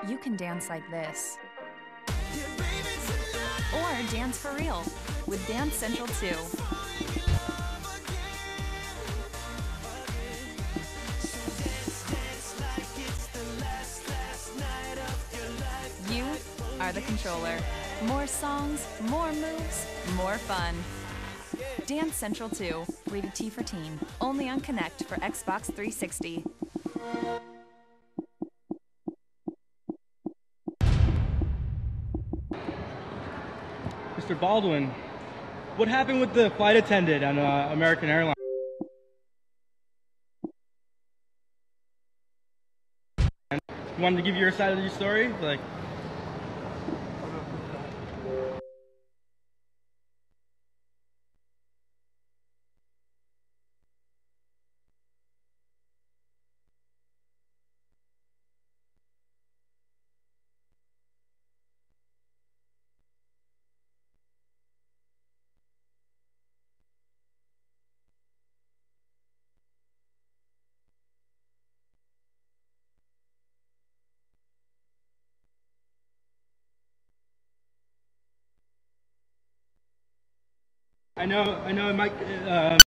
you can dance like this. Or dance for real with Dance Central 2. You are the controller. More songs, more moves, more fun. Dance Central 2, rated T for teen. Only on Connect for Xbox 360. Mr. Baldwin, what happened with the flight attendant on American Airlines? You wanted to give your side of the story? Like, I know, Mike.